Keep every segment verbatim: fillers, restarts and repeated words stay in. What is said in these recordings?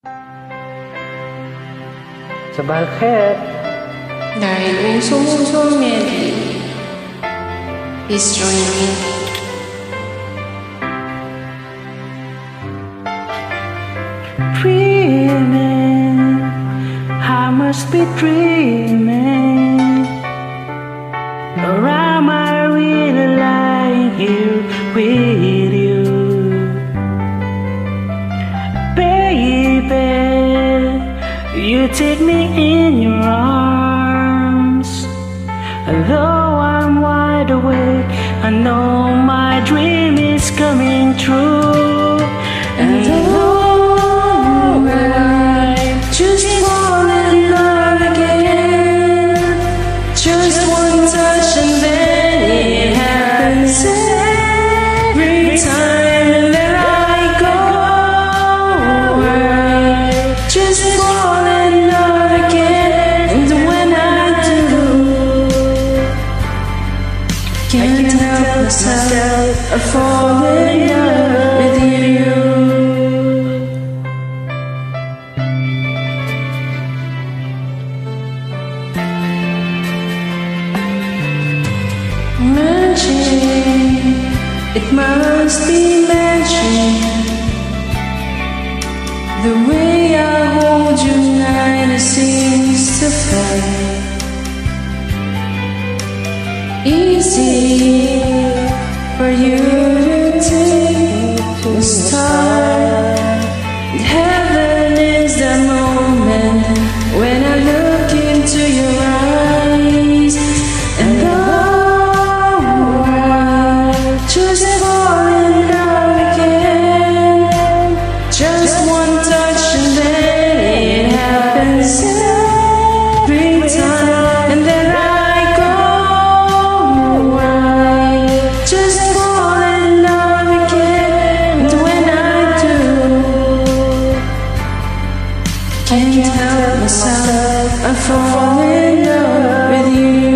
صباح الخير. Dahil uso-uso ang medley, please join me. Dreaming, I must be dreaming, or am I really lying here with you? Baby, you take me in your arms. Though I'm wide awake, I know my dream is coming true. And though I just fall in love again, just one touch and then it happens every time that I go. I just fall in love again, and when I do, can't help myself, I fall in love with you. Magic, it must be magic. The way I hold you tonight, it seems to fade. Easy for you to take the start. Heaven is the moment when I look into your eyes, and oh, I just fall in love again. Just one touch and then it happens every time, and then I go. I just fall in love again, and when I do, can't help myself, I fall in love with you.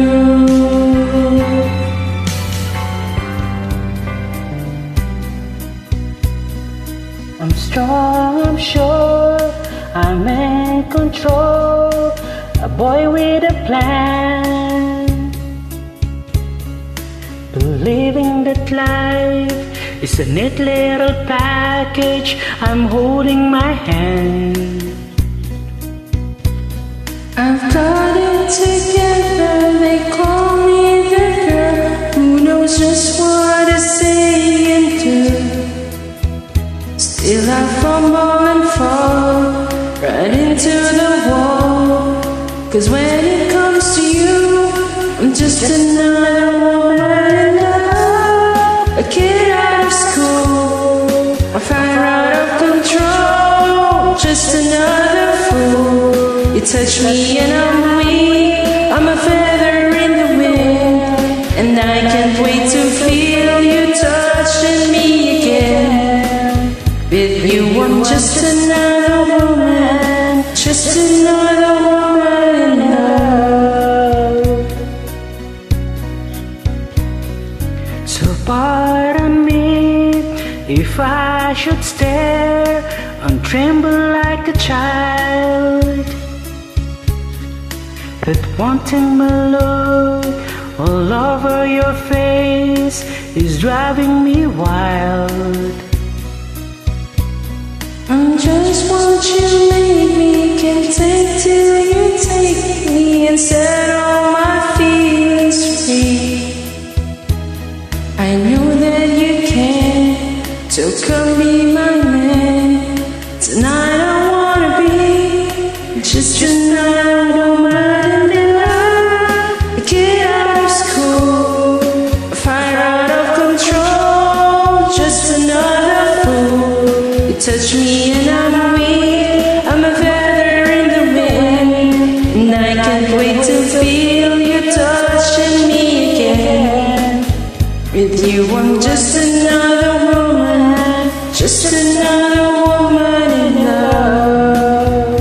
I'm strong, I'm sure, I'm in control, a boy with a plan, believing that life is a neat little package. I'm holding my hand. I've got it together, they call me the girl who knows just what to say and do. Still I fumble and fall right into the wall, 'cause when it comes to you, I'm just another woman in love, a kid out of school, a fire out of control, just another fool. You touch me and I'm weak, I'm a feather in the wind, and I can't wait to feel you touching me again. With you I'm just another woman, just another woman in love. So pardon me if I should stare and tremble like a child, that wanting my look all over your face is driving me wild. I just want you to make me, can't take till you take me and set all my feelings free. I know that you can, so come be my man. Tonight I wanna be just another woman in love, a kid out of school, a fire out of control, just another fool. You touch me and I'm weak, I'm a feather in the wind, and I can't wait to feel you touching me again. With you I'm just another woman, just another woman in love.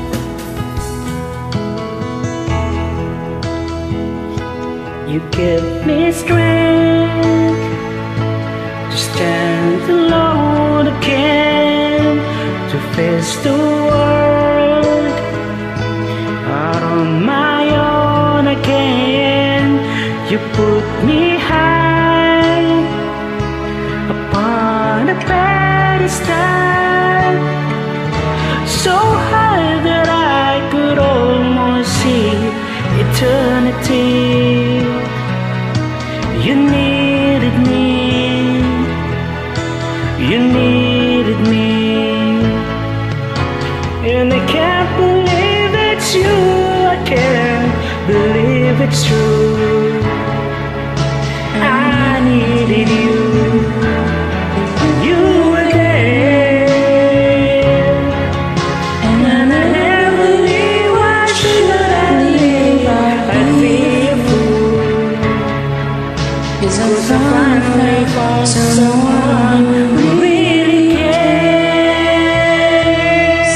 You give me strength to stand alone again, to face face the world out on my own again. You put me high upon a pedestal, so high that I could almost see eternity. You needed me, you needed me, and I can't believe it's you. I can't believe it's true. I needed you, you were there, And I never knew why should I leave. I feel a fool, Cause I'm finally found someone who really cares.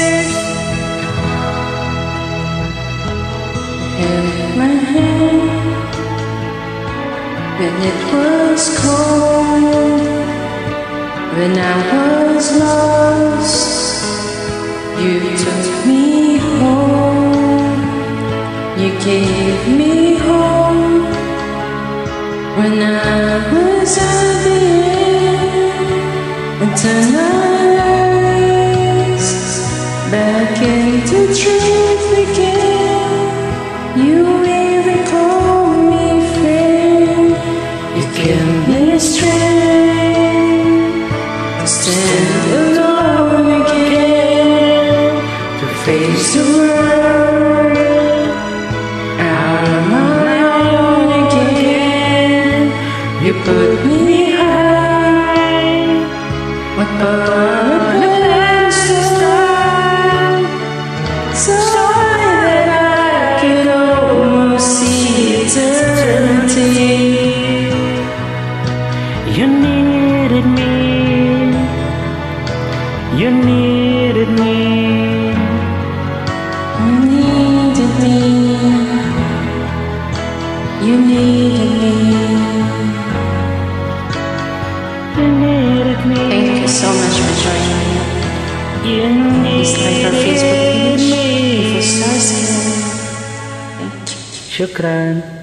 Held my hand when it was cold, when I was lost. You took me home, you gave me hope. When I was at the end, and turned my eyes back into truth again, you even called me friend. You gave me strength to stand alone again, to face the world out on my own again. You put me high upon a pedestal, so high that I could almost see eternity. you needed me, you needed me. You needed me, you needed me. You needed me. Thank you so much for joining me. You Please like our Facebook needed page me. for stars. Thank you. Shukran.